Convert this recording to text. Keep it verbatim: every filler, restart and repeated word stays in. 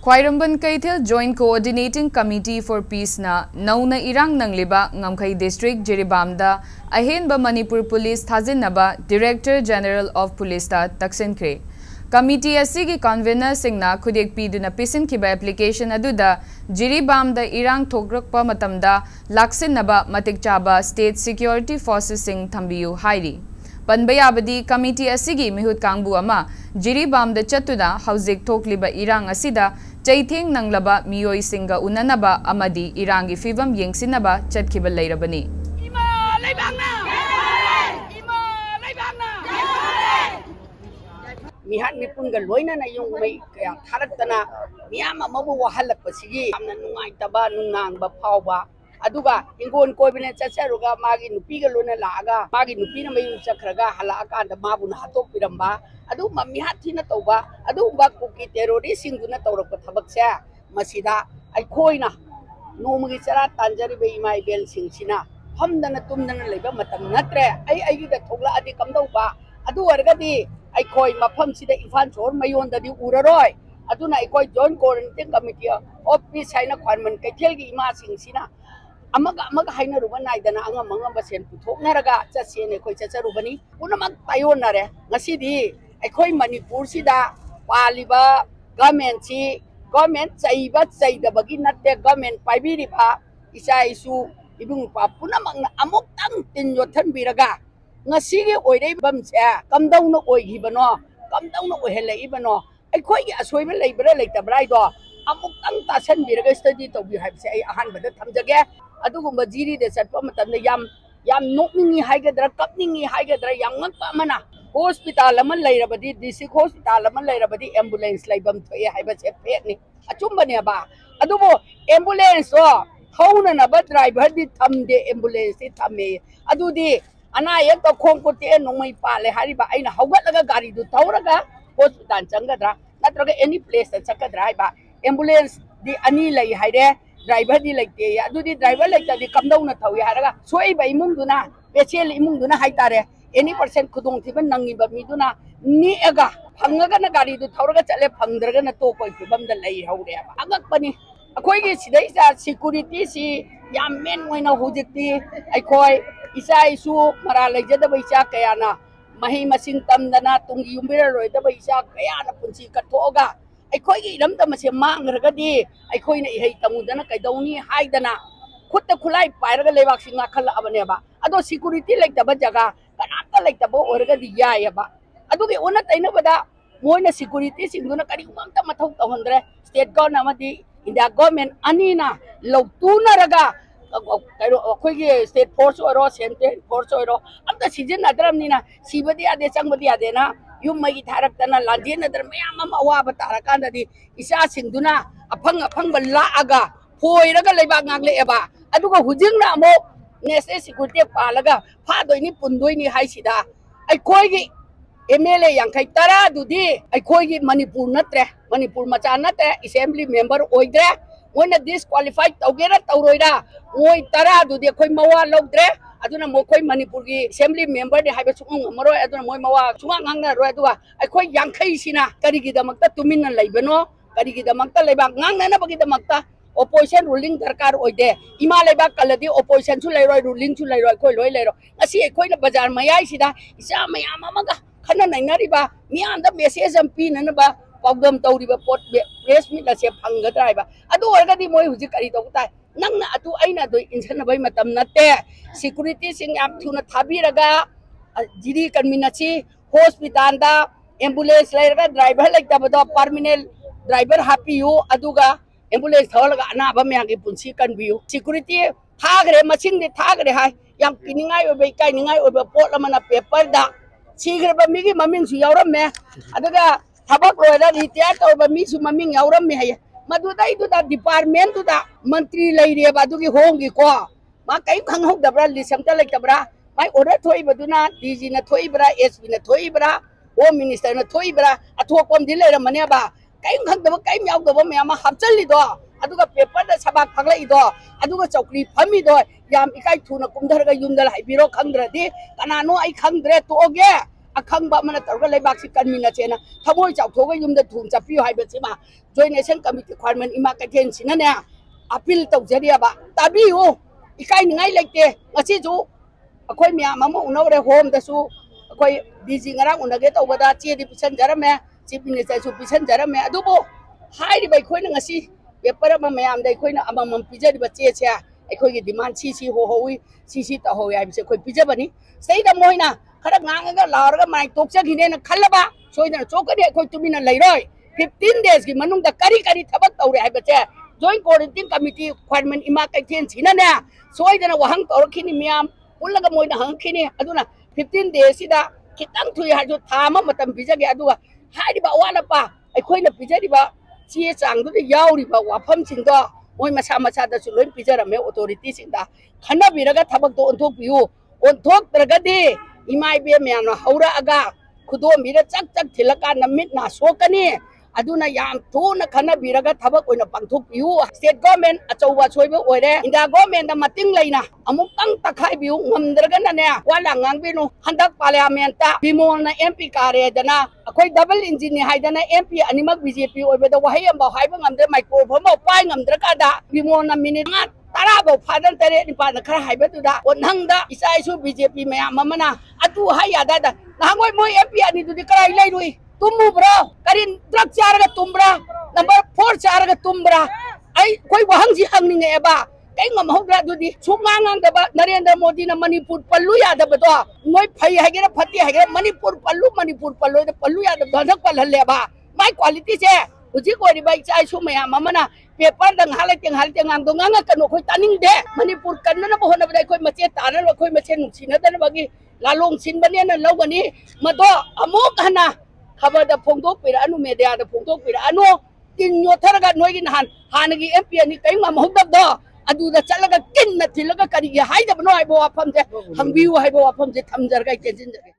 ख्वाइरंबन Keithel joint coordinating committee for peace ना नौना इरांग नंगलिबा ngमखै डिस्ट्रिक्ट जिरीबामदा अहेनबा मणिपुर पुलिस थाजिनबा डायरेक्टर जनरल ऑफ पुलिस ता तक्सिनख्रे कमिटी असिगी कन्वेनर सिंगना खुदेक पीदुना पिसिनखिबा एप्लीकेशन अदुदा जिरीबामदा इरांग थोग्रकपा मतमदा लाक्सिनबा मतिक चाबा स्टेट सिक्योरिटी फोर्सेस सिंग थंबियु हाइरी पनबयाबदी कमिटी असिगी मिहुत कांगबु अमा जिरीबामदा चतुना हौजिक थोकलिबा इरांग असिदा चैथेंग नंगलबा मियोई सिंगा उननबा अमदी इरांगी फिवम येंगसिनबा चटखिबा लैरबनी इमा लैबांगना इमा लैबांगना मिहान मिपुनगा लोइना युंग मै कया थारक्तना मियाम अमबु वहलकपसिगी यामना नुंगाइतबा नुंगांगबा फावबा अदुगा इंगोन कोइबने चचरुगा मागी नुपीगा लोना लागा मागी नुपीना मयु चखरगा हलाकांदा माबुना हतोक पिरंबा अदु मम्मिहा थिना तौबा अदु बा कुकी टेरोरिस्ट सिंगुना तौरक थबकसे मसिदा अइखोइना नोमगी चरा तांजरिबे इमाई बेल सिंगसिना हमदना तुमदना लेबा मतम नत्रे अइ अइगिदा थोगला अदि कमदौबा अदु वरगदी अइखोइ मफमसिदा इफान छोर मयोंददी उररोय अदुना अइखोइ जॉइंट कोऑर्डिनेटिंग कमिटी ऑफिस हाइना ख्वानमन कैथेलगी इमा सिंगसिना अमग अमग हाइना रुबा नाइदना अंगम अंगम बसेन पुथोकनरगा चसेने अइखोइ चचरुबनी पुनमक तायोनरे ngasiदी अखोई मणिपुर सिदा पालिबा गवर्नमेंट सी गवर्नमेंट चाइबा चाइदबगी नते गवर्नमेंट पाइबिरिबा इसा इसु इबुंग पा पुनमंगना अमुक्तंग तिन योथन बिरगा ngasiगे ओइरै बमसे कमदौनो ओइगिबनो कमदौनो ओहेलैबनो अखोई असोइबा लैबरा लैतबराइ दो अमुक्तंग तासन बिरगा स्टडी तौबि हाइबसे आई अहान बदा थमजगे अदुगुंबा जिरी दे चटपा मतंदा याम याम नोकनिंगी हाइगदरा कपनिंगी हाइगदरा याम ngakpa amana hospital aman lairabadi district hospital aman lairabadi ambulance laibam thoye haiba che pek ni achumbane ba adubo ambulance so thauna na ba driver di thamde ambulance ti thame adudi ana yak to khong ko te nongmai pa le hariba aina haugat laga gari du thauraga hospital changadra natraga any place ta chakadra haiba ambulance di ani lai haire driver di laite ya adudi driver laita di kamdau na thawi haraga soi ba imung duna pechel imung duna haitare any percent kudung thiban nangi ba miduna ni aga phangaga na gari du thauraga chale phangdraga na to koi phibam da lai haure ba agak pani akoi gi sidai sa security si yam men moina hujikti aikoi isa isu mara laijada ba isa kayana mahi masing tamdana tungi yumbira roida ba isa kayana punchi kathoga aikoi gi lam ta mase mangraga di aikoi na ihai tamudana kaidawni haidana khutta khulai pairaga lebak singa khalla abane ba ado security laita ba jaga kanata laita bo orga di ya ba adugi ona taina bada moina security singuna kari umamta mathau tawandre state government amadi india government anina lawtuna raga koi ge state force oro central force oro amta season adramnina sibadi ade changbadi ade na yum mai tharakana lajin adar mayam am awa tarakanda di isa singduna aphang aphang balla aga foiraga leiba ngagle eba aduga hujingna mo nese security palaga phadoini pundoini haisida ai koigi mla yankai tara dudi ai koigi manipur natre manipur macha natre assembly member oidre moina disqualified tawgera tawroida moi tara dudi koi mawa logdre aduna mo koi manipur gi assembly member de haiba chung amaro aduna moi mawa chunga ngangna ro aduga ai koi yankai sina kari gi damakta tuminna laibano kari gi damakta laiba ngangna na bagi damakta opposition ruling darkar oide ima leba kaladi opposition chu leiroi ruling chu leiroi koi loi leiro asi ekoi na bazar mayai sida isa mayam amaga khana nainari ba miam da message am pi na ba pawdam tauri ba pot press meet la se phanga drai ba adu orga di moi huji kari to tai nangna atu aina do insan bai matam natte security sing am thuna thabi raga jiri kanminachi hospital da ambulance leiraga driver like da ba permanent driver happy you aduga ambulance thalaga anaba myagi punsi kan biu security thagre machine de thagre hai yang kiningai obe kai ningai obe pot amana paper da sigre ba migi maming su yauram me adaga thabak roida retire to ba mi su maming yauram me hai madu dai du da department du da mantri leire ba du gi hongi ko ma kai khang hok da bra lisam ta lek tabra mai order thoi baduna dg na thoi bra sp na thoi bra home minister na thoi bra athokom di leira mane ba kai khang da kai yaw da me ama hapchali do aduga paper da sabak phaglai do aduga chokri phami do yam ikai thuna kumdharga yumdal haibiro khangdra di kanano ai khangdre to oge अखंग मन तौर लेबाक कन्मीनचेना थमोई चाथोग यूम थून चपियो है joint nation committee ख्वारमन इमा कैथेन सिने appeal तौजरीब ताबियो इकाई लेते अखोई ma'am उनौरे होमदसु अखोई डीजी ngरang उनगे तौबदा चेदी पिसनजरमे चीफ मिनिस्टर पिसनजरमे अदुबो हाइरिबा अखोइना ngasi पेपर अमा मैम दे अखोइना अमम पिजरिबा चेचे अखोइगी डिमांड सी सी हो होई सी सी तहोय हाइबसे अखोइ पिजबनी सैदा मोइना खरा ngangaga लारगा माइ तोकजगिने न खल्लबा सोइदना चोकदे अखोइ तुमिना लैरोय fifteen days की मनुंगदा करी करी थबक तौरे हाइबसे जॉइंट कोऑर्डिनेटिंग कमिटी ख्वारमन इमा कैथेन सिनाने सोइदना वहंग तौरखिनि मैम पुल्लगा मोइना हंगखिनि अदुना fifteen days सिदा खितंग थुइ हाजो थामा मतम पिजगे अदुगा हाइरिबा वालापा अखोइना पिजरिबा चे चांगदुदा याउरिबा वाफम सिंगदो मोइ मसा मसादसु लोइ पिजरमे अथॉरिटी सिंगदा खनबिरगा थबकदो ओंथोकपियु ओंथोकत्रगदि इमाइबे मैम हौरा अगा खुदोमिरा चक चक थिलका नमित ना सोकनी अदुना याम थूना खनबिरगा थबक ओइना पांथोकपियु स्टेट गवर्नमेंट अचौबा सोइबो ओइरे इंडिया गवर्नमेंट मतिंग लैना अमुक्तंग तखाइबियु ngमद्रगनने वाला ngangbinu हंदक पार्लियामेंट बिमोलना एमपी कारेदना अखोइ डबल इंजिन हाइदना एमपी अनिमक बीजेपी ओइबेदा वहाई अम्बा हाइबा ngamdre माइक्रोफोन पाइ ngamद्रकादा बिमोलना मिनिट ताराबो फादन तरे निपान खरा हाइबेदुदा ओनहंगदा इसाइसु बीजेपी मैम अमना अतु हाइ यादादा नांगोय मोय एमपी अनि दुदि कराइ लैरुई तुमु ब्रो करिन ड्रग चारगा तुमब्रा नंबर फोर चारगा तुमब्रा आई कोई वहंग जी हंगनिंगे एबा कई ngam होग्रा दुदि सुमांगांग दबा नरेंद्र मोदी न मणिपुर पल्लू यादबदो मोय फै हाइगेरा फति हाइगेरा मणिपुर पल्लू मणिपुर पल्लू द पल्लू यादब धनक पलहलेबा माय क्वालिटी से उजी कोरि बाई चाइ सु मयाम अमना पेपर दंग हाले तेंग हाले तेंग आंग दोंगा कनो खोइ तानिंग दे मणिपुर कन्नन बहोन बदai खोइ मचे तारन खोइ मचे नुसिनदन बगी लालोंग सिनबने न लौगनी मदो अमुक हना खबर द फोंदोक पिरा अनु मेडिया द फोंदोक पिरा अनु तिन योथरगा नोइगी नहान हानगी एमपी अनि कई ngam होगदबदो अदुदा चलगा किन न थिलगा करिगे हाइदबनो हाइबो वाफम जे हंबिउ हाइबो वाफम जे थमजरगा केजिन